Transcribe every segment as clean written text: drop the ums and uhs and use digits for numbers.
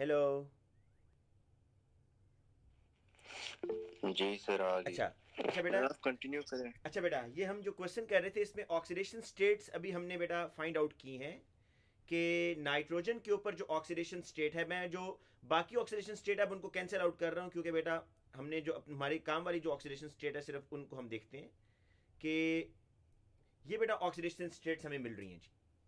Hello. जी sir आ गई। अच्छा। अच्छा बेटा। सर आप कंटिन्यू करें। अच्छा बेटा, ये हम जो क्वेश्चन कर रहे थे इसमें ऑक्सीडेशन स्टेट्स अभी हमने बेटा फाइंड आउट की हैं कि नाइट्रोजन के ऊपर जो ऑक्सीडेशन स्टेट है, मैं जो बाकी ऑक्सीडेशन स्टेट अब उनको कैंसिल आउट कर रहा हूँ, क्योंकि बेटा हमने जो हमारी काम वाली जो ऑक्सीडेशन स्टेट है सिर्फ उनको हम देखते हैं कि ये बेटा ऑक्सीडेशन स्टेट्स हमें मिल रही हैं जी।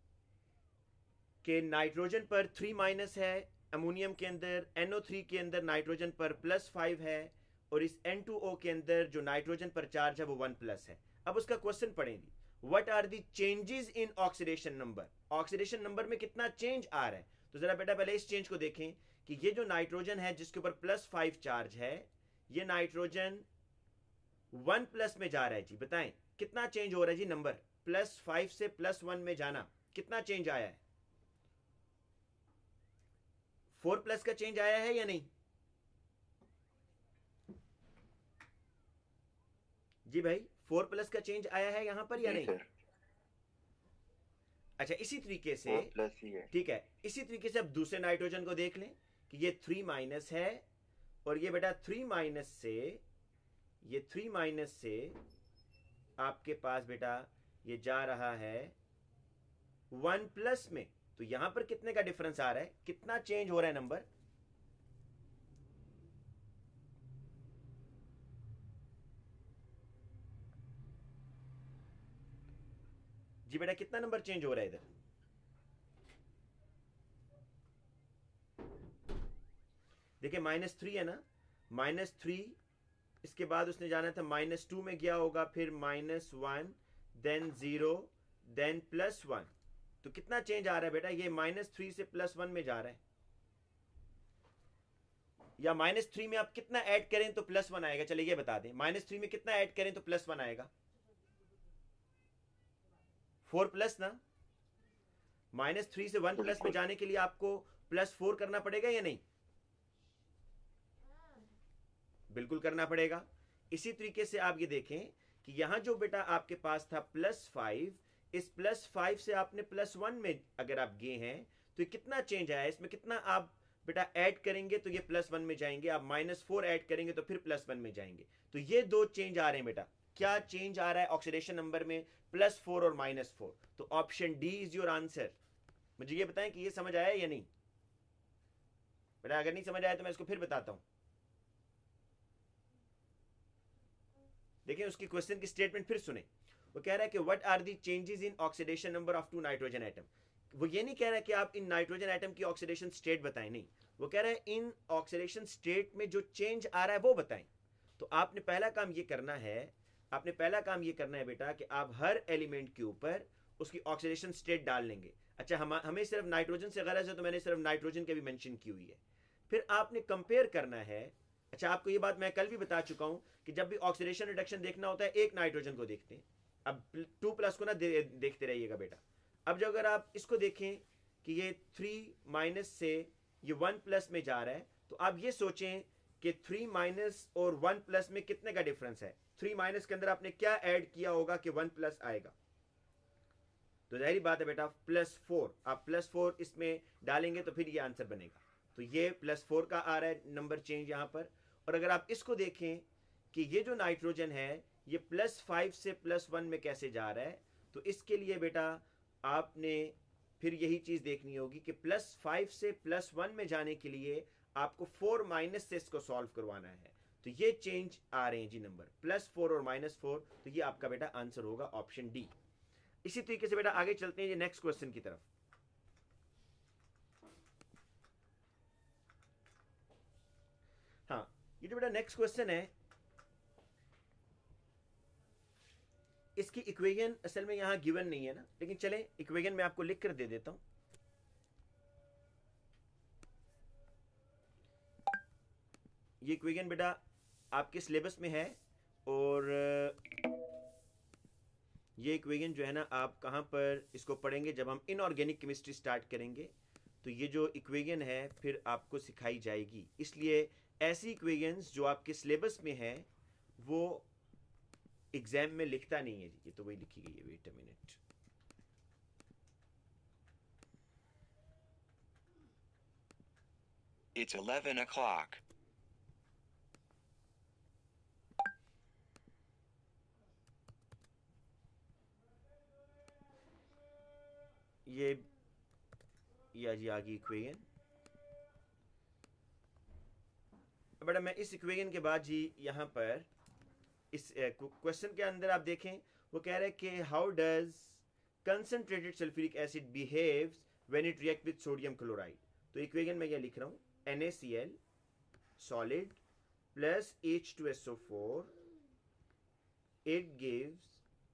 कि नाइट्रोजन पर 3 माइनस है, अमोनियम के अंदर NO3 के अंदर नाइट्रोजन पर +5 है, और इस N2O के अंदर जो नाइट्रोजन पर चार्ज है वो 1+ है। अब उसका क्वेश्चन पढ़ेंगे, what are the changes in oxidation number. Oxidation number में कितना चेंज आ रहा है, तो जरा बेटा पहले इस चेंज को देखें कि ये जो नाइट्रोजन है जिसके ऊपर +5 चार्ज है, ये नाइट्रोजन 1+ में जा रहा है जी। बताएं कितना चेंज हो रहा है जी नंबर, +5 से +1 में जाना, कितना चेंज आया है? 4+ का चेंज आया है या नहीं जी भाई? 4+ का चेंज आया है यहां पर या जी नहीं? सर। अच्छा, इसी तरीके से, 4+ ही है। ठीक है, इसी तरीके से अब दूसरे नाइट्रोजन को देख लें कि ये 3- है, और ये बेटा 3- से, ये 3- से आपके पास बेटा ये जा रहा है 1+ में। तो यहां पर कितने का डिफरेंस आ रहा है, कितना चेंज हो रहा है नंबर? जी बेटा कितना नंबर चेंज हो रहा है इधर? देखिए -3 है ना, -3, इसके बाद उसने जाना था -2 में गया होगा, फिर -1, देन 0, देन +1। तो कितना चेंज आ रहा है बेटा? ये -3 से +1 में जा रहा है, या -3 में आप कितना ऐड करें तो +1 आएगा? चलिए ये बता दें, -3 में कितना ऐड करें तो +1 आएगा? 4+ ना। -3 से 1+ में बिल्कुल। जाने के लिए आपको +4 करना पड़ेगा या नहीं? बिल्कुल करना पड़ेगा। इसी तरीके से आप ये देखें कि यहां जो बेटा आपके पास था +5, इस +5 से आपने +1 में अगर आप गए हैं तो ये कितना चेंज आया, इसमें कितना आप बेटा ऐड करेंगे तो ये +1 में जाएंगे, आप -4 ऐड करेंगे तो फिर +1 में जाएंगे। तो ये दो चेंज आ रहे हैं बेटा। क्या चेंज आ रहा है ऑक्सीडेशन नंबर में? +4 और -4। तो option D is your answer. मुझे ये बताएं कि ये समझ आया या नहीं बेटा? अगर नहीं समझ आया तो मैं इसको फिर बताता हूं। देखिए उसकी क्वेश्चन की स्टेटमेंट फिर सुने। वो कह रहा है कि what are the changes in oxidation number of 2 nitrogen atom. वो ये नहीं कह रहा है कि आप इन नाइट्रोजन एटम की ऑक्सीडेशन स्टेट बताएं, नहीं, वो कह रहा है इन ऑक्सीडेशन स्टेट में जो चेंज आ रहा है वो बताएं। तो आपने पहला काम ये करना है, आपने पहला काम ये करना है बेटा कि आप हर एलिमेंट के ऊपर उसकी ऑक्सीडेशन स्टेट डाल लेंगे। अच्छा, हमें सिर्फ नाइट्रोजन से गरज है तो मैंने सिर्फ नाइट्रोजन के भी मेंशन की हुई है। फिर आपने कंपेयर करना है। अच्छा, आपको ये बात मैं कल भी बता चुका हूं कि जब भी ऑक्सीडेशन रिडक्शन देखना होता है एक नाइट्रोजन को देखते हैं। अब 2+ को ना देखते रहिएगा बेटा। अब जो अगर आप इसको देखें कि ये 3- से ये 1+ में जा रहा है, तो आप ये सोचें कि 3- और 1+ में कितने का डिफरेंस है। 3- के अंदर आपने क्या ऐड किया होगा कि 1+ आएगा? तो जाहिर बात है बेटा +4, आप +4 इसमें डालेंगे तो फिर ये आंसर बनेगा। तो ये +4 का आ रहा है नंबर चेंज यहां पर। और अगर आप इसको देखें कि ये जो नाइट्रोजन है ये +5 से +1 में कैसे जा रहा है, तो इसके लिए बेटा आपने फिर यही चीज देखनी होगी कि +5 से +1 में जाने के लिए आपको 4- से इसको सॉल्व करवाना है। तो ये चेंज आ रहे हैं जी नंबर +4 और -4। तो ये आपका बेटा आंसर होगा ऑप्शन डी। इसी तरीके से बेटा आगे चलते हैं नेक्स्ट क्वेश्चन की तरफ। हाँ, ये जो बेटा नेक्स्ट क्वेश्चन है, इसकी इक्वेशन असल में यहां गिवन नहीं है ना, लेकिन चले इक्वेशन मैं आपको लिख कर दे देता हूं। ये इक्वेशन बेटा आपके सिलेबस में है, और ये इक्वेशन जो है ना आप कहां पर इसको पढ़ेंगे, जब हम इनऑर्गेनिक केमिस्ट्री स्टार्ट करेंगे तो ये जो इक्वेशन है फिर आपको सिखाई जाएगी। इसलिए ऐसी इक्वेशंस जो आपके सिलेबस में है वो एग्जाम में लिखता नहीं है जी। ये तो वही लिखी गई है, wait a minute. It's 11 o'clock. ये जी आगे इक्वेशन। बड़ा मैं इस इक्वेशन के बाद जी यहाँ पर इस क्वेश्चन के अंदर आप देखें वो कह रहे हैं कि how does concentrated sulphuric acid behaves when it react with sodium chloride. तो इक्वेशन में क्या लिख रहा हूँ, NaCl solid plus H2SO4 it gives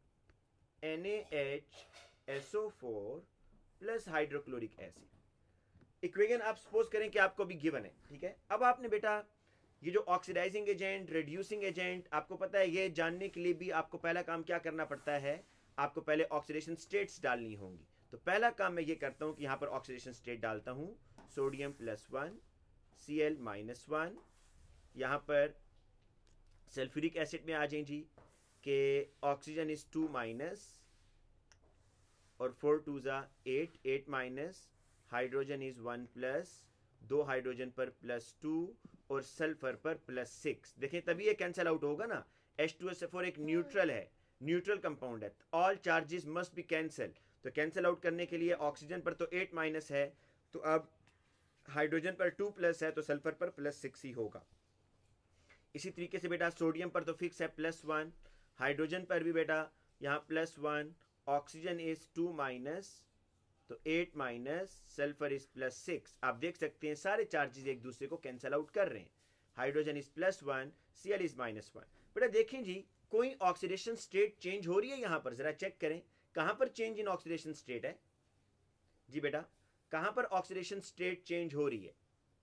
NaHSO4 plus hydrochloric acid. Equation आप सपोज करें कि आपको भी गिवन है, ठीक है। अब आपने बेटा ये जो ऑक्सीडाइजिंग एजेंट, रिड्यूसिंग एजेंट, आपको पता है ये जानने के लिए भी आपको पहला काम क्या करना पड़ता है, आपको पहले ऑक्सीडेशन स्टेट्स डालनी होंगी। तो पहला काम मैं ये करता हूँ कि यहाँ पर ऑक्सीडेशन स्टेट डालता हूँ, सोडियम +1 Cl -1। यहाँ पर सल्फ्यूरिक एसिड में आ जाए जी कि ऑक्सीजन इज 2 माइनस और 4 2 8 8 minus, hydrogen is 1 plus, 2 hydrogen पर +2 और सल्फर पर +6। देखें तभी ये कैंसिल आउट होगा ना। H2SO4 एक न्यूट्रल है, न्यूट्रल कंपाउंड है, all charges must be cancel. तो कैंसिल आउट करने के लिए ऑक्सीजन पर तो 8 माइनस है, तो अब हाइड्रोजन पर 2 प्लस है, तो सल्फर पर +6 ही होगा। इसी तरीके से बेटा सोडियम पर तो फिक्स है +1, हाइड्रोजन पर भी बेटा यहाँ +1, ऑक्सीजन इज 2 माइनस तो 8 माइनस, सल्फर इज +6। आप देख सकते हैं सारे चार्जेस एक दूसरे को कैंसिल आउट कर रहे हैं। Hydrogen is +1, Cl is -1। बेटा देखें जी कोई ऑक्सीडेशन स्टेट चेंज हो रही है यहाँ पर, जरा चेक करें कहां पर चेंज इन ऑक्सीडेशन स्टेट है जी बेटा, कहां पर ऑक्सीडेशन स्टेट चेंज हो रही है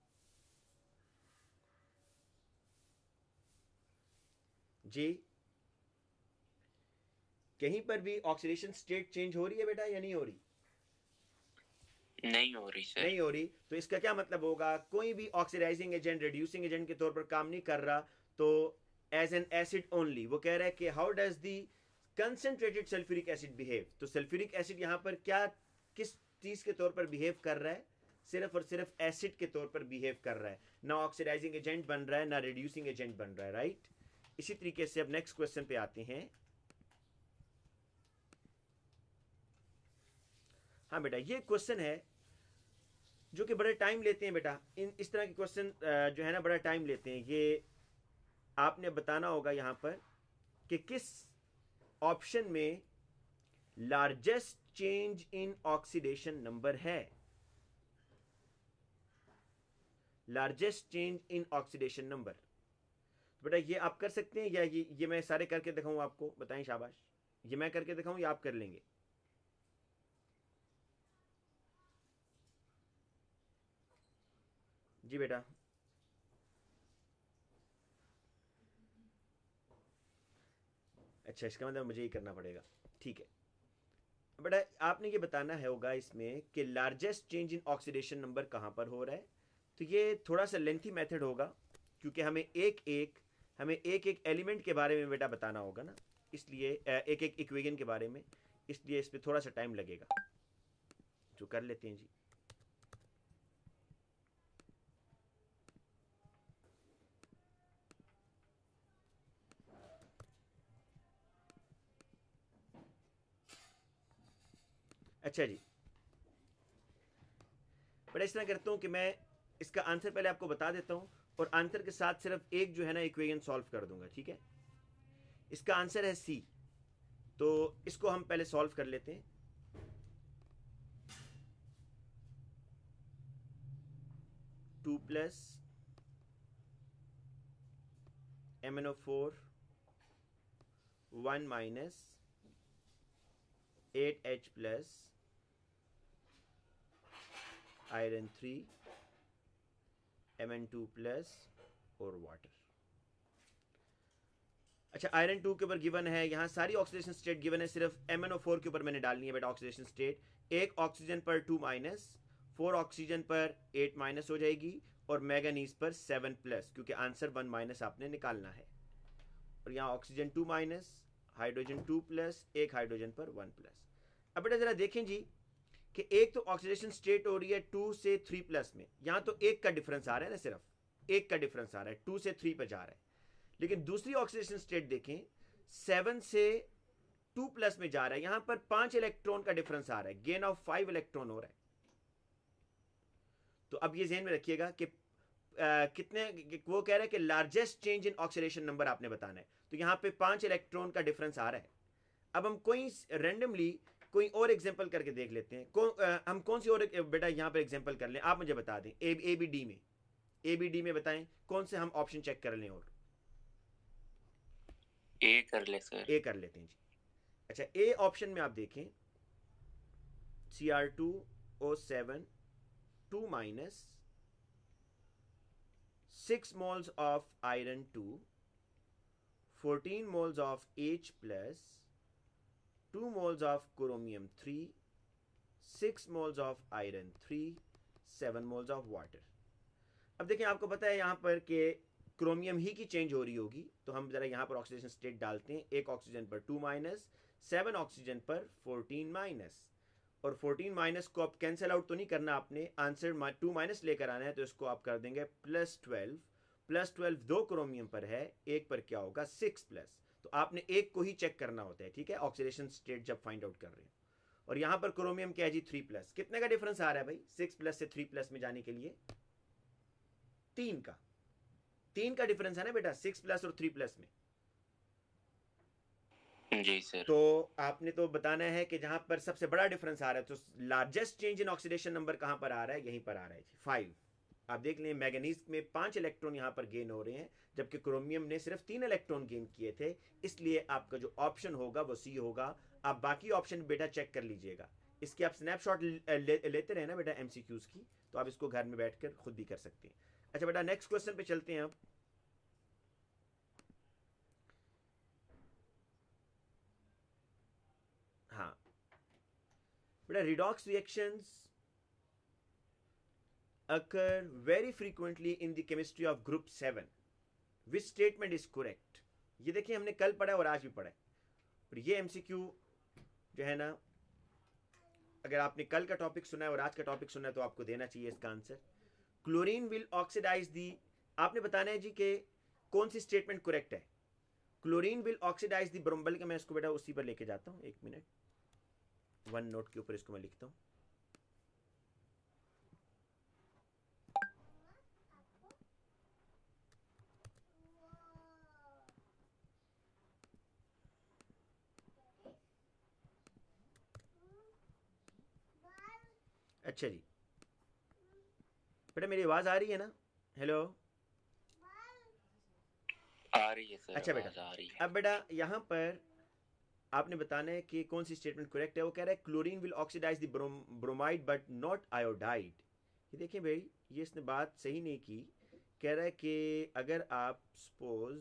जी, कहीं पर भी ऑक्सीडेशन स्टेट चेंज हो रही है बेटा या नहीं हो रही? नहीं हो रही सर। नहीं हो रही। तो इसका क्या मतलब होगा, कोई भी ऑक्सीडाइजिंग एजेंट, रिड्यूसिंग एजेंट के तौर पर काम नहीं कर रहा, तो एज एन एसिड ओनली। वो कह रहा है कि how does the concentrated sulphuric acid behave. तो सल्फ्यूरिक एसिड यहाँ पर क्या किस चीज के तौर पर बिहेव कर रहा है, सिर्फ और सिर्फ एसिड के तौर पर बिहेव कर रहा है, ना ऑक्सीडाइजिंग एजेंट बन रहा है ना रिड्यूसिंग एजेंट बन रहा है, राइट। इसी तरीके से अब नेक्स्ट क्वेश्चन पे आते हैं। हाँ बेटा ये क्वेश्चन है जो कि बड़े टाइम लेते हैं बेटा, इस तरह के क्वेश्चन जो है ना बड़ा टाइम लेते हैं। ये आपने बताना होगा यहाँ पर कि किस ऑप्शन में largest change in oxidation number है, largest change in oxidation number. बेटा ये आप कर सकते हैं या ये मैं सारे करके दिखाऊं आपको, बताएं शाबाश। ये मैं करके दिखाऊं या आप कर लेंगे? जी बेटा अच्छा, इसका मतलब मुझे ये करना पड़ेगा, ठीक है बेटा। आपने ये बताना है होगा इसमें कि largest change in oxidation number कहां पर हो रहा है। तो ये थोड़ा सा लेंथी मेथड होगा क्योंकि हमें एक एक एलिमेंट के बारे में बेटा बताना होगा ना, इसलिए एक एक इक्वेशन के बारे में, इसलिए इस पर थोड़ा सा टाइम लगेगा, जो कर लेते हैं जी। अच्छा जी बड़ा इस तरह करता हूं कि मैं इसका आंसर पहले आपको बता देता हूं और आंसर के साथ सिर्फ एक जो है ना इक्वेशन सॉल्व कर दूंगा, ठीक है। इसका आंसर है सी, तो इसको हम पहले सॉल्व कर लेते हैं। Two plus MnO4 1 minus 8H plus iron 3 Mn2 plus और वाटर। अच्छा आयरन 2 के ऊपर गिवन है, यहाँ सारी ऑक्सीडेशन स्टेट गिवन है, सिर्फ MnO4 के ऊपर मैंने डालनी है बेटा ऑक्सीडेशन स्टेट। एक ऑक्सीजन पर 2 माइनस, 4 ऑक्सीजन पर 8 माइनस हो जाएगी और मैंगनीज पर 7 प्लस, क्योंकि आंसर 1 माइनस आपने निकालना है। और यहाँ ऑक्सीजन 2 माइनस, हाइड्रोजन 2 प्लस, एक हाइड्रोजन पर 1 प्लस। अब बेटा जरा देखें जी कि एक तो ऑक्सीडेशन स्टेट हो रही है 2 से 3 प्लस में, यहां तो एक का डिफरेंस आ रहा है ना, सिर्फ एक का डिफरेंस आ रहा है, 2 से 3 पे जा रहा है। लेकिन दूसरी ऑक्सीडेशन स्टेट देखें 7 से 2 प्लस में जा रहा है, यहां पर 5 इलेक्ट्रॉन का डिफरेंस आ रहा है, गेन ऑफ 5 इलेक्ट्रॉन हो रहा है। तो अब ये ध्यान में रखिएगा कि कितने, वो कह रहा है कि largest change in oxidation number आपने बताना है, तो यहां पे 5 इलेक्ट्रॉन का डिफरेंस आ रहा है। अब हम कोई रैंडमली कोई और एग्जांपल करके देख लेते हैं। हम कौन सी और बेटा यहां पर एग्जांपल कर लें, आप मुझे बता दें। ए बी डी में बताएं कौन से हम ऑप्शन चेक कर लें। और ए कर ले सर। ए कर लेते हैं जी। अच्छा, ए ऑप्शन में आप देखें Cr2O7 2 minus 6 moles of iron 2, 14 moles of H plus, 2 moles of chromium 3, 6 moles of iron 3, 7 moles of water। अब देखें, आपको पता है यहाँ पर कि क्रोमियम ही की चेंज हो रही होगी, तो हम जरा यहाँ पर ऑक्सीडेशन स्टेट डालते हैं। एक ऑक्सीजन पर 2 माइनस, 7 ऑक्सीजन पर 14 माइनस, और 14 माइनस को आप कैंसिल आउट तो नहीं करना, आपने आंसर 2 माइनस लेकर आना है, तो इसको आप कर देंगे +12। +12 दो क्रोमियम पर है, एक पर क्या होगा 6 प्लस, तो आपने एक को ही चेक करना होता है, ठीक है, ऑक्सीडेशन स्टेट जब फाइंड आउट कर रहे हैं। और यहाँ पर क्रोमियम क्या है जी 3 प्लस। कितने का डिफरेंस आ रहा है भाई 6 प्लस से 3 प्लस में जाने के लिए? 3 का डिफरेंस है ना बेटा, 6 प्लस और 3 प्लस में। जी सर। तो आपने तो बताना है कि जहां पर सबसे बड़ा डिफरेंस आ रहा है, तो largest change in oxidation number कहां पर आ रहा है? यहीं पर आ रहा है 5। आप देख लें, मैग्नीज में 5 इलेक्ट्रॉन यहां पर गेन हो रहे हैं, जबकि क्रोमियम ने सिर्फ 3 इलेक्ट्रॉन गेन किए थे। इसलिए आपका जो ऑप्शन होगा वो सी होगा। आप बाकी ऑप्शन बेटा चेक कर लीजिएगा, इसकी आप स्नैपशॉट लेते रहे ना बेटा एमसीक्यूज की, तो आप इसको घर में बैठकर खुद भी कर सकते हैं। अच्छा बेटा, नेक्स्ट क्वेश्चन पे चलते हैं। अब हाँ बेटा, redox reactions occur very frequently in the chemistry of group 7. Which statement is correct? ये देखिए, हमने कल पढ़ा और आज भी पढ़ा है, और ये एमसीक्यू जो है ना, अगर आपने कल का टॉपिक सुना है और आज का टॉपिक सुना है तो आपको देना चाहिए इसका answer. Chlorine will oxidise the, आपने बताना है जी कि कौन सी स्टेटमेंट करेक्ट है। क्लोरीन विल ऑक्सीडाइज दी ब्रोम, बल्कि मैं इसको बेटा उसी पर लेके जाता हूँ, 1 मिनट, 1 नोट के ऊपर इसको मैं लिखता हूँ। अच्छा जी बेटा, मेरी आवाज आ रही है ना? हेलो, आ रही है सर। अच्छा बेटा, आ रही है। अब बेटा यहाँ पर आपने बताना है कि कौन सी स्टेटमेंट करेक्ट है। वो कह रहा है chlorine will oxidise the bromide but not iodide. ये देखिए भाई, ये इसने बात सही नहीं की। कह रहा है कि अगर आप सपोज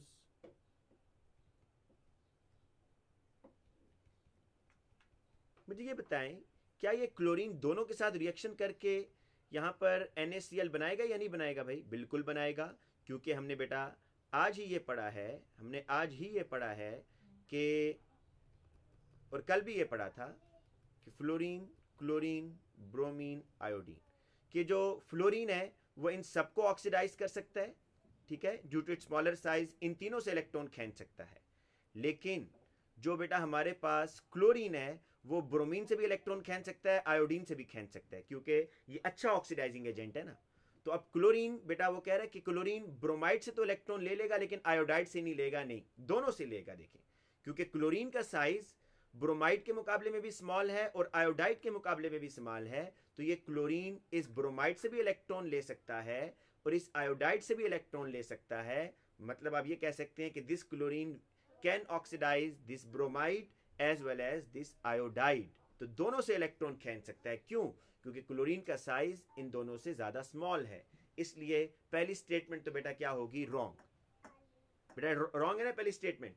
मुझे ये बताएं, क्या ये क्लोरीन दोनों के साथ रिएक्शन करके यहाँ पर NaCl बनाएगा या नहीं बनाएगा? भाई बिल्कुल बनाएगा, क्योंकि हमने बेटा आज ही ये पढ़ा है कि, और कल भी ये पढ़ा था कि फ्लोरीन, क्लोरीन, ब्रोमीन, आयोडीन, कि जो फ्लोरीन है वो इन सबको ऑक्सीडाइज कर सकता है, ठीक है, due to its smaller size, इन तीनों से इलेक्ट्रॉन खींच सकता है। लेकिन जो बेटा हमारे पास क्लोरीन है वो ब्रोमीन से भी इलेक्ट्रॉन खींच सकता है, आयोडीन से भी खींच सकता है, क्योंकि ये अच्छा ऑक्सीडाइजिंग एजेंट है ना। तो अब क्लोरीन बेटा वो कह रहा है कि क्लोरीन ब्रोमाइड से तो इलेक्ट्रॉन ले लेगा, लेकिन आयोडाइड से नहीं लेगा, नहीं, दोनों से लेगा। देखें, क्योंकि क्लोरीन का साइज ब्रोमाइड के मुकाबले में भी स्मॉल है और आयोडाइड के मुकाबले में भी स्मॉल है, तो ये क्लोरीन इस ब्रोमाइड से भी इलेक्ट्रॉन ले सकता है और इस आयोडाइड से भी इलेक्ट्रॉन ले सकता है। मतलब आप ये कह सकते हैं कि this chlorine can oxidise this bromide as well as this iodide. तो दोनों से इलेक्ट्रॉन खींच सकता है। क्यों? क्योंकि क्लोरीन का साइज इन दोनों से ज्यादा स्मॉल है। इसलिए पहली स्टेटमेंट तो बेटा क्या होगी? रॉन्ग। बेटा रॉन्ग है ना पहली स्टेटमेंट?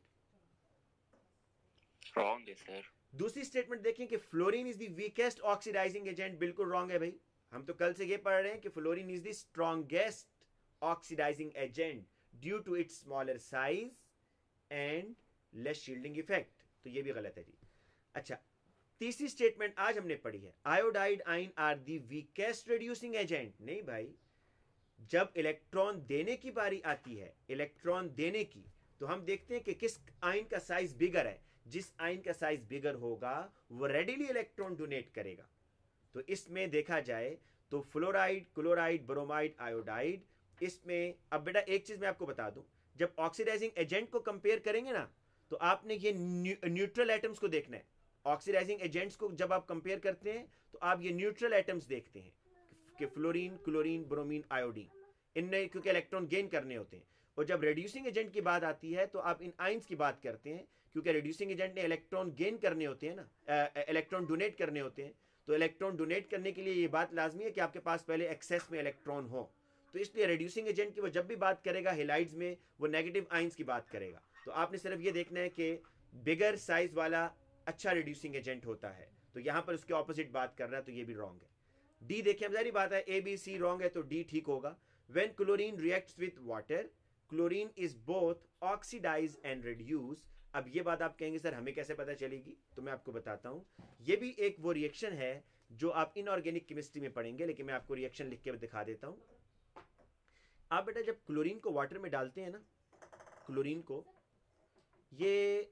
रॉन्ग है सर। दूसरी स्टेटमेंट देखें कि fluorine is the weakest oxidising agent, बिल्कुल रॉन्ग है भाई। हम तो कल से ये पढ़ रहे हैं कि fluorine is the strongest oxidising agent due to its smaller size and less shielding effect, तो ये भी गलत है जी। अच्छा, तीसरी स्टेटमेंट आज हमने पढ़ी है, iodide ion are the weakest reducing agent. नहीं भाई, जब इलेक्ट्रॉन देने की बारी आती है, इलेक्ट्रॉन देने की, तो हम देखते हैं कि किस आयन का साइज बिगर है। जिस आयन का साइज बिगर होगा वो रेडिली इलेक्ट्रॉन डोनेट करेगा। तो इसमें देखा जाए तो फ्लोराइड, क्लोराइड, ब्रोमाइड, आयोडाइड, इसमें अब बेटा एक चीज मैं आपको बता दूं, जब ऑक्सीडाइजिंग एजेंट को कंपेयर करेंगे ना, तो आपने ये न्यूट्रल एटम्स को देखना है। ऑक्सीडाइजिंग एजेंट्स को जब आप कंपेयर करते हैं तो आप ये न्यूट्रल एटम्स देखते हैं कि फ्लोरीन, क्लोरीन, ब्रोमीन, आयोडीन, इनमें क्योंकि इलेक्ट्रॉन गेन करने होते हैं। और जब रिड्यूसिंग एजेंट की बात आती है तो आप इन आयंस की बात करते हैं, क्योंकि रिड्यूसिंग एजेंट ने इलेक्ट्रॉन गेन करने होते हैं ना, इलेक्ट्रॉन डोनेट करने होते हैं। तो इलेक्ट्रॉन डोनेट करने के लिए ये बात लाजमी है कि आपके पास पहले एक्सेस में इलेक्ट्रॉन हो। तो इसलिए रिड्यूसिंग एजेंट की वो जब भी बात करेगा हेलाइड्स में, वो नेगेटिव आयंस की बात करेगा। तो आपने सिर्फ ये देखना है कि बिगर साइज वाला अच्छा रिड्यूसिंग एजेंट होता है। तो यहां पर उसके ऑपोजिट बात कर रहा है, तो ये भी रॉन्ग है। डी देखिए, अब जारी बात है, ए बी सी रॉन्ग है तो डी ठीक होगा। When chlorine reacts with water, chlorine is both oxidise and reduce. अब ये बात आप कहेंगे सर हमें कैसे पता चलेगी, तो मैं आपको बताता हूं। ये भी एक वो रिएक्शन है जो आप इनऑर्गेनिक केमिस्ट्री में पढ़ेंगे, लेकिन मैं आपको रिएक्शन लिख के दिखा देता हूं। आप बेटा जब क्लोरीन को वाटर में डालते हैं ना, क्लोरीन को, ये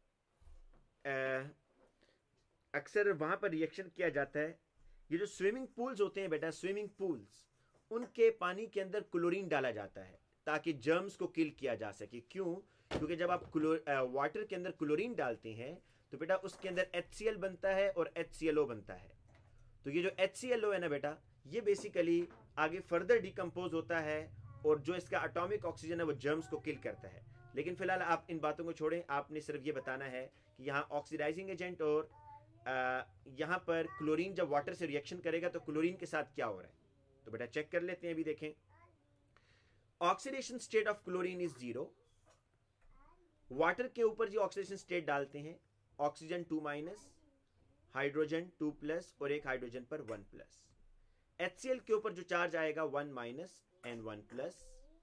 अक्सर वहां पर रिएक्शन किया जाता है। ये जो स्विमिंग पूल्स होते हैं बेटा, स्विमिंग पूल्स, उनके पानी के अंदर क्लोरीन डाला जाता है ताकि जर्म्स को किल किया जा सके। क्यों? क्योंकि जब आप वाटर के अंदर क्लोरीन डालते हैं तो बेटा उसके अंदर HCl बनता है और HClO बनता है। तो ये जो HClO है ना बेटा, ये बेसिकली आगे फर्दर डिकम्पोज होता है और जो इसका एटॉमिक ऑक्सीजन है वो जर्म्स को किल करता है। लेकिन फिलहाल आप इन बातों को छोड़ें, आपने सिर्फ ये बताना है कि यहाँ ऑक्सीडाइजिंग एजेंट और यहाँ पर क्लोरीन जब वाटर से रिएक्शन करेगा तो क्लोरीन के साथ क्या हो रहा है। तो बेटा चेक कर लेते हैं, अभी देखें। Oxidation state of chlorine is 0। Water के ऊपर जो ऑक्सीडेशन स्टेट डालते हैं, ऑक्सीजन 2-, हाइड्रोजन 2+ और एक हाइड्रोजन पर 1+। HCl के ऊपर जो चार्ज आएगा 1- एंड 1+,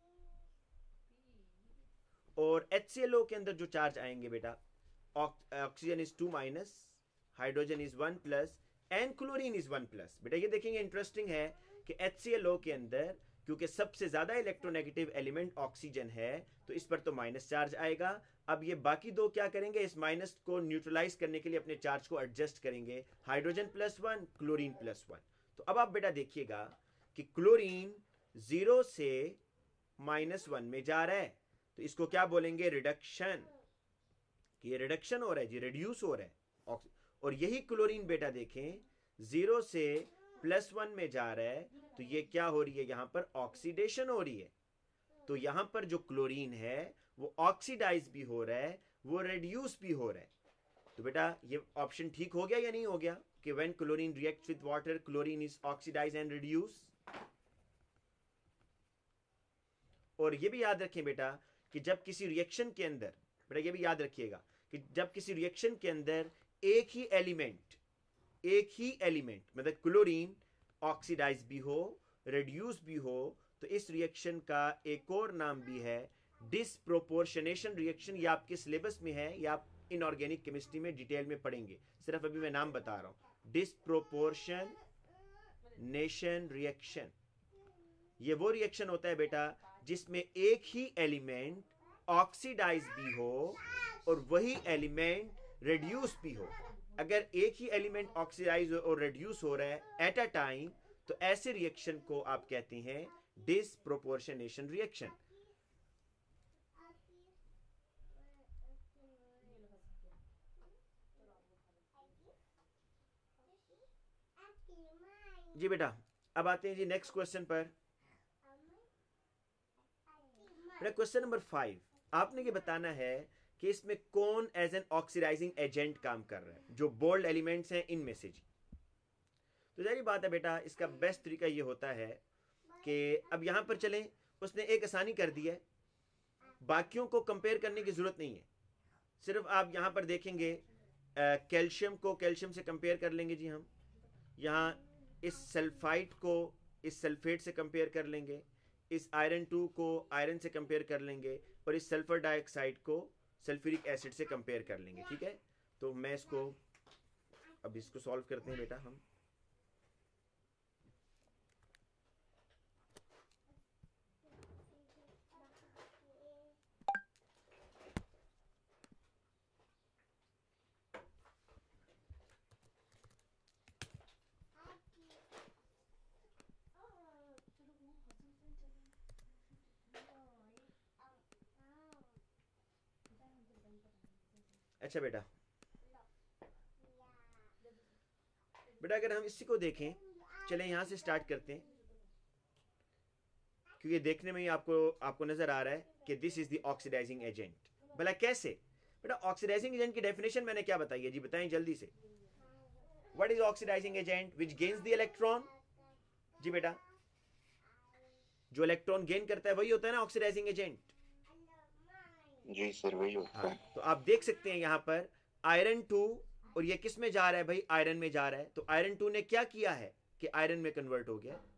और HClO के अंदर जो चार्ज आएंगे बेटा, oxygen is 2-, hydrogen is 1+ and chlorine is 1+। बेटा ये देखेंगे इंटरेस्टिंग है कि HClO के अंदर क्योंकि सबसे ज्यादा इलेक्ट्रोनेगेटिव एलिमेंट ऑक्सीजन है तो इस पर तो माइनस चार्ज आएगा। अब ये बाकी दो क्या करेंगे, इस माइनस को न्यूट्रलाइज करने के लिए अपने चार्ज को एडजस्ट करेंगे, हाइड्रोजन +1, क्लोरीन +1। तो अब आप बेटा देखिएगा कि क्लोरीन 0 से -1 में जा रहा है, तो इसको क्या बोलेंगे, रिडक्शन। कि ये रिडक्शन हो रहा है जी, रिड्यूस हो रहा है। और यही क्लोरीन बेटा देखें 0 से +1 में जा रहा है, तो ये क्या हो रही है, यहां पर ऑक्सीडेशन हो रही है। तो यहां पर जो क्लोरीन है वो ऑक्सीडाइज भी हो रहा है, वो रिड्यूस भी हो रहा है। तो बेटा ये ऑप्शन ठीक हो गया या नहीं हो गया कि when chlorine reacts with water, chlorine is oxidise and reduce. और ये भी याद रखें बेटा कि जब किसी रिएक्शन के अंदर, बेटा ये भी याद रखिएगा कि जब किसी रिएक्शन के अंदर एक ही एलिमेंट मतलब क्लोरीन ऑक्सीडाइज भी हो, रिड्यूस भी हो, तो इस रिएक्शन का एक और नाम भी है डिसप्रोपोर्शनेशन रिएक्शन। ये आपके सिलेबस में है, या आप इनऑर्गेनिक केमिस्ट्री में डिटेल में पढ़ेंगे, सिर्फ अभी मैं नाम बता रहा हूं। डिसप्रोपोर्शनेशन रिएक्शन, ये वो रिएक्शन होता है बेटा जिसमें एक ही एलिमेंट ऑक्सीडाइज भी हो और वही एलिमेंट रिड्यूस भी हो। अगर एक ही एलिमेंट ऑक्सीडाइज और रिड्यूस हो रहा है एट अ टाइम, तो ऐसे रिएक्शन को आप कहते हैं डिसप्रोपोर्शनेशन रिएक्शन। जी बेटा अब आते हैं जी नेक्स्ट क्वेश्चन पर। क्वेश्चन नंबर 5, आपने ये बताना है कि इसमें कौन एज एन ऑक्सीडाइजिंग एजेंट काम कर रहा है, जो बोल्ड एलिमेंट्स हैं इनमें से जी। तो जारी बात है बेटा, इसका बेस्ट तरीका ये होता है कि अब यहां पर चलें, उसने एक आसानी कर दी है, बाकियों को कंपेयर करने की जरूरत नहीं है। सिर्फ आप यहां पर देखेंगे कैल्शियम को कैल्शियम से कंपेयर कर लेंगे जी, हम यहां इस सल्फाइड को इस सल्फेट से कंपेयर कर लेंगे, इस आयरन 2 को आयरन से कंपेयर कर लेंगे, और इस सल्फर डाइऑक्साइड को सल्फ्यूरिक एसिड से कंपेयर कर लेंगे। ठीक है, तो मैं इसको अब इसको सॉल्व करते हैं बेटा हम। अच्छा बेटा, बेटा अगर हम इसी को देखें, चलें यहाँ से स्टार्ट करते हैं, क्योंकि देखने में ही आपको नजर आ रहा है कि this is the oxidising agent. भला कैसे बेटा? ऑक्सीडाइजिंग एजेंट की डेफिनेशन मैंने क्या बताई है जी, बताएं जल्दी से। What is oxidizing agent which gains the electron? जी बेटा, जो इलेक्ट्रॉन गेन करता है वही होता है ना ऑक्सीडाइजिंग एजेंट। जी सर, वही होता है। तो आप देख सकते हैं यहाँ पर आयरन 2, और ये किस में जा रहा है भाई? आयरन में जा रहा है। तो आयरन 2 ने क्या किया है कि आयरन में कन्वर्ट हो गया,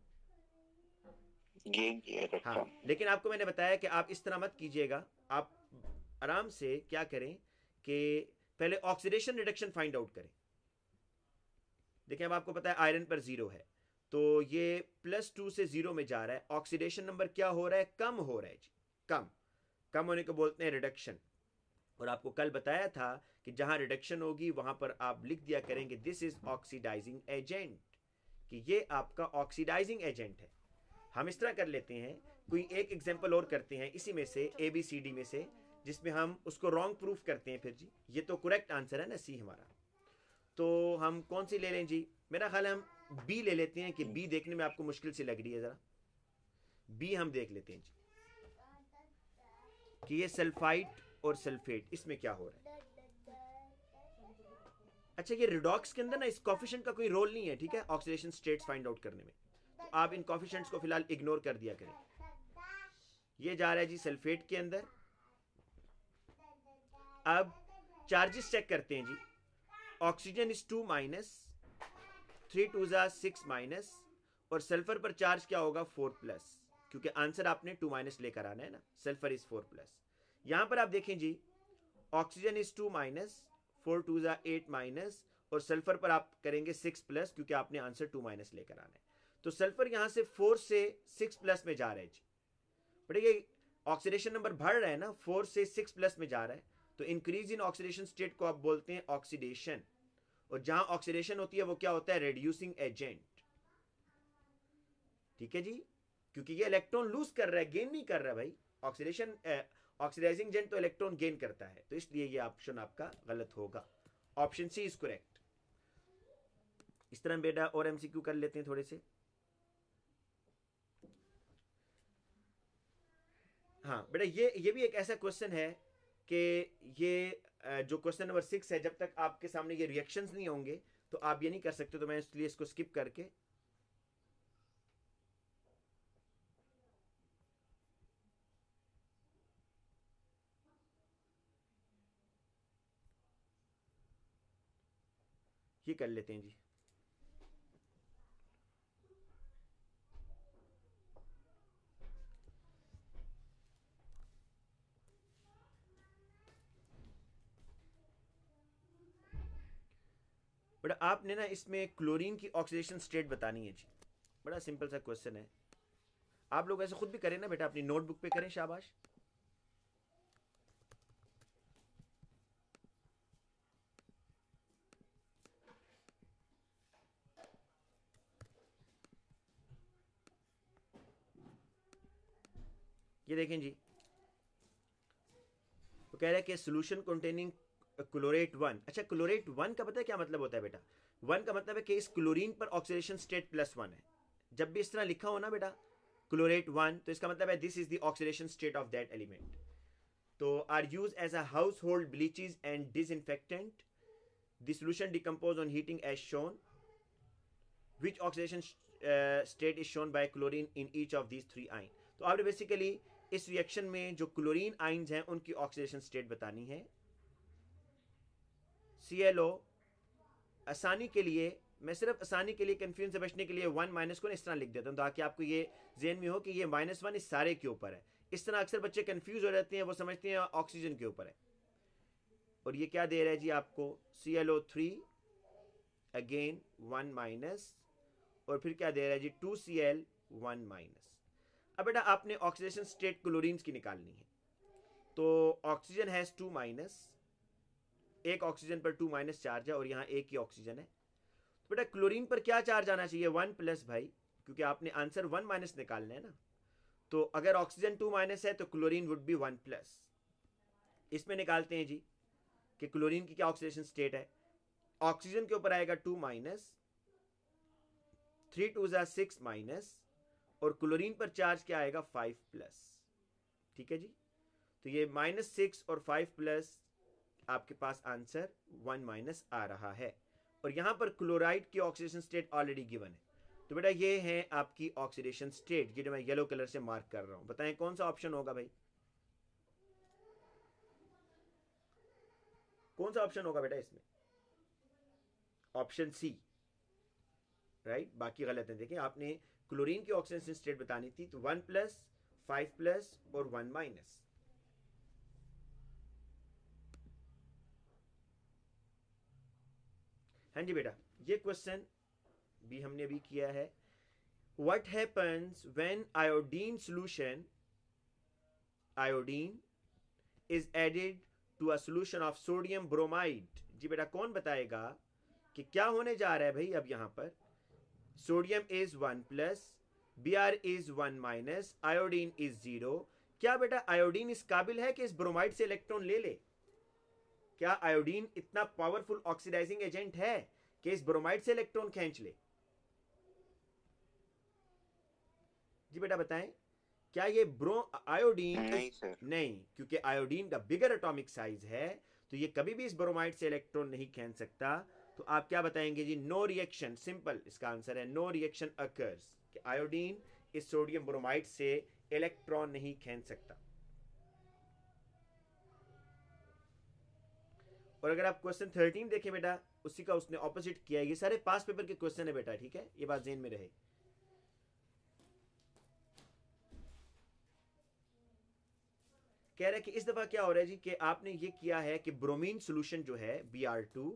गेन किया इलेक्ट्रॉन। हाँ, लेकिन आपको मैंने बताया कि आप इस तरह मत कीजिएगा। आप आराम से क्या करें कि पहले ऑक्सीडेशन रिडक्शन फाइंड आउट करें। देखिए अब आपको पता है आयरन पर 0 है, तो ये +2 से 0 में जा रहा है। ऑक्सीडेशन नंबर क्या हो रहा है? कम हो रहा है जी, कम होने को बोलते हैं रिडक्शन। और आपको कल बताया था कि जहां रिडक्शन होगी वहां पर आप लिख दिया करेंगे दिस इज ऑक्सीडाइजिंग एजेंट, कि ये आपका ऑक्सीडाइजिंग एजेंट है। हम इस तरह कर लेते हैं, कोई एक एग्जांपल और करते हैं इसी में से, ABCD में से, जिसमें हम उसको रॉन्ग प्रूफ करते हैं। फिर जी ये तो करेक्ट आंसर है ना, C हमारा। तो हम कौन सी ले लें जी? मेरा ख्याल है हम B ले लेते हैं, कि B देखने में आपको मुश्किल सी लग रही है, जरा B हम देख लेते हैं जी, कि ये सल्फाइड और सल्फेट, इसमें क्या हो रहा है। अच्छा, ये रिडॉक्स के अंदर ना इस कोफिशिएंट का कोई रोल नहीं है, ठीक है, ऑक्सीडेशन स्टेट्स फाइंड आउट करने में। तो आप इन कोफिशिएंट्स को फिलहाल इग्नोर कर दिया करें। ये जा रहा है जी सल्फेट के अंदर। अब चार्जेस चेक करते हैं जी। ऑक्सीजन इज 2-, 3 2 6-, और सल्फर पर चार्ज क्या होगा? 4+, क्योंकि आंसर आपने 2- लेकर आना है ना। Sulphur is 4+। यहां पर आप देखें जी, ऑक्सीजन इज 2-, 4 2 8-, और सल्फर पर आप करेंगे 6+, क्योंकि आपने आंसर 2- लेकर आना है। तो सल्फर यहां से 4 से 6+ में जा रहा है जी। बट ये ऑक्सीडेशन नंबर बढ़ रहा है ना, 4 से 6+ में जा रहा है, तो इंक्रीज इन ऑक्सीडेशन स्टेट को आप बोलते हैं ऑक्सीडेशन। और जहां ऑक्सीडेशन होती है वो क्या होता है? Reducing agent. ठीक है जी, क्योंकि ये इलेक्ट्रॉन लूज कर रहा है, गेन नहीं कर रहा है भाई। ऑक्सीडेशन ऑक्सीडाइजिंग एजेंट तो इलेक्ट्रॉन गेन करता है, तो इसलिए ये ऑप्शन आपका गलत होगा। Option C is correct. इस तरह बेटा और MCQ कर लेते हैं थोड़े से। हाँ बेटा, ये भी एक ऐसा क्वेश्चन है कि ये जो क्वेश्चन नंबर 6 है, जब तक आपके सामने ये रिएक्शंस नहीं होंगे तो आप ये नहीं कर सकते, तो मैं इसलिए इसको स्किप करके ये कर लेते हैं जी। बड़ा आपने ना इसमें क्लोरीन की ऑक्सीडेशन स्टेट बतानी है जी। बड़ा सिंपल सा क्वेश्चन है, आप लोग ऐसे खुद भी करें ना बेटा, अपनी नोटबुक पे करें, शाबाश। ये देखें जी, वो कह रहा है कि सोल्यूशन कंटेनिंग क्लोरेट 1। अच्छा, क्लोरेट 1 का पता है क्या मतलब होता है बेटा? 1 का मतलब है कि इस क्लोरीन पर ऑक्सीडेशन स्टेट +1 है। जब भी इस तरह लिखा हो ना बेटा क्लोरेट 1, तो इसका मतलब है this is the oxidation state of that element. तो are used as a household bleaches and disinfectant, the solution decompose on heating as shown, which oxidation state is shown by chlorine in each of these 3 ion. तो आपने basically इस reaction में जो chlorine ions हैं उनकी oxidation state बतानी है। ClO, आसानी के लिए मैं सिर्फ आसानी के लिए कंफ्यूजन से बचने के लिए 1- को इस तरह लिख देता हूं, ताकि आपको ये ज़हन में हो कि ये -1 इस सारे के ऊपर है। इस तरह अक्सर बच्चे कंफ्यूज हो जाते हैं, वो समझते हैं ऑक्सीजन के ऊपर है। और ये क्या दे रहा है जी आपको? ClO3 अगेन 1 माइनस, और फिर क्या दे रहा है जी 2Cl 1 माइनस। अब बेटा आपने ऑक्सीडेशन स्टेट क्लोरीन की निकालनी है, तो ऑक्सीजन हैज 2 माइनस, एक ऑक्सीजन पर 2 माइनस चार्ज है और यहाँ एक ही ऑक्सीजन है। तो बेटा क्लोरीन पर क्या चार्ज आना चाहिए 1 प्लस भाई, क्योंकि आपने आंसर 1 माइनस निकालना है ना। तो अगर ऑक्सीजन 2 माइनस है तो क्लोरीन वुड बी 1 प्लस। इसमें निकालते हैं जी कि क्लोरीन की क्या ऑक्सीडेशन स्टेट है। ऑक्सीजन के ऊपर आएगा 2 माइनस, 3 2 जा 6 माइनस, और क्लोरीन पर चार्ज क्या आएगा 5 प्लस। ठीक है जी, तो ये -6 और 5 प्लस आपके पास आंसर 1 माइनस आ रहा है। और यहां पर क्लोराइड की ऑक्सीडेशन स्टेट ऑलरेडी गिवन है। तो बेटा ये है आपकी ऑक्सीडेशन स्टेट, ये जो मैं येलो कलर से मार्क कर रहा हूं। बताएं कौन सा ऑप्शन होगा भाई, कौन सा ऑप्शन होगा बेटा इसमें? Option C, right. बाकी गलत है। देखिए आपने क्लोरीन की ऑक्सीडेशन स्टेट बतानी थी, तो 1 प्लस, 5 प्लस और 1 माइनस। हाँ जी बेटा, ये क्वेश्चन भी हमने अभी किया है। What happens when iodine solution, iodine is added to a solution of sodium bromide? जी बेटा कौन बताएगा कि क्या होने जा रहा है भाई। अब यहां पर sodium is 1 plus, Br is 1 minus, iodine is 0। क्या बेटा आयोडीन इस काबिल है कि इस ब्रोमाइड से इलेक्ट्रॉन ले ले? क्या आयोडीन इतना पावरफुल ऑक्सीडाइजिंग एजेंट है कि इस ब्रोमाइड से इलेक्ट्रॉन खींच ले? जी बेटा बताएं, क्या ये आयोडीन? नहीं सर, नहीं, क्योंकि आयोडीन का बिगर एटॉमिक साइज है, तो ये कभी भी इस ब्रोमाइड से इलेक्ट्रॉन नहीं खींच सकता। तो आप क्या बताएंगे जी? No reaction. सिंपल, इसका आंसर है नो रिएक्शन अकर्स, कि आयोडीन इस सोडियम ब्रोमाइड से इलेक्ट्रॉन नहीं खींच सकता। और अगर आप क्वेश्चन 13 देखें बेटा, उसी का उसने ऑपोजिट किया है। ये सारे पास पेपर के क्वेश्चन है बेटा, ठीक है, ये बात ध्यान में रहे। कह रहा है कि इस दफा क्या हो रहा है जी कि आपने ये किया है कि ब्रोमीन सॉल्यूशन जो है Br2,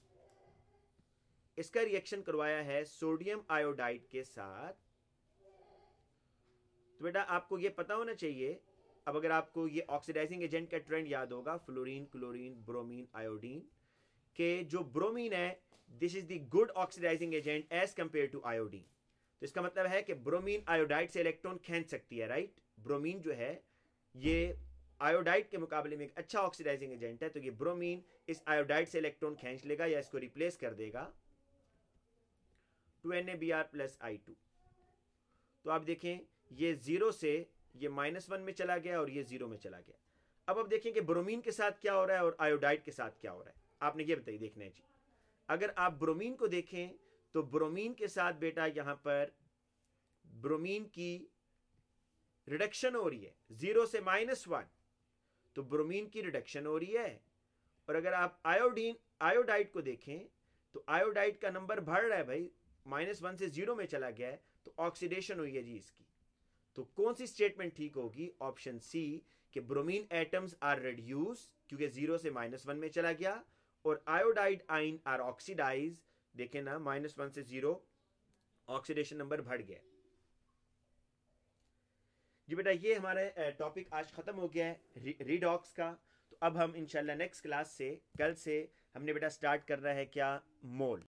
इसका रिएक्शन करवाया है सोडियम आयोडाइड के साथ। तो बेटा आपको ये पता होना चाहिए, अब अगर आपको ये ऑक्सीडाइजिंग एजेंट का ट्रेंड याद होगा, फ्लोरीन, क्लोरीन, ब्रोमीन, आयोडीन, के जो ब्रोमीन है this is the good oxidizing agent as compare to iodine. तो इसका मतलब है कि ब्रोमीन आयोडाइड से इलेक्ट्रॉन खींच सकती है, राइट। ब्रोमीन जो है ये आयोडाइड के मुकाबले में एक अच्छा ऑक्सीडाइजिंग एजेंट है, तो ये ब्रोमीन इस आयोडाइड से इलेक्ट्रॉन खींच लेगा या इसको रिप्लेस कर देगा 2NaBr प्लस I2। तो आप देखें ये 0 से ये -1 में चला गया और ये 0 में चला गया। अब देखें कि ब्रोमीन के साथ क्या हो रहा है और आयोडाइड के साथ क्या हो रहा है। आपने ये बताइए, देखना है जी। अगर आप ब्रोमीन को देखें तो ब्रोमीन के साथ बेटा यहां पर ब्रोमीन की रिडक्शन हो रही है 0 से -1, तो ब्रोमीन की रिडक्शन हो रही है। और अगर आप आयोडाइड को देखें तो आयोडाइड का नंबर बढ़ रहा है भाई, -1 से 0 में चला गया है, तो ऑक्सीडेशन हुई है जी इसकी। तो कौन सी स्टेटमेंट ठीक होगी? ऑप्शन सी, कि ब्रोमीन एटम्स आर रिड्यूस, क्योंकि 0 से -1 में चला गया, और आयोडाइड आइन आर ऑक्सीडाइज। देखें ना, -1 से 0 ऑक्सीडेशन नंबर बढ़ गया। जी बेटा ये हमारा टॉपिक आज खत्म हो गया है रीडॉक्स का। तो अब हम इंशाल्लाह नेक्स्ट क्लास से, कल से हमने बेटा स्टार्ट कर रहा है क्या? मोल।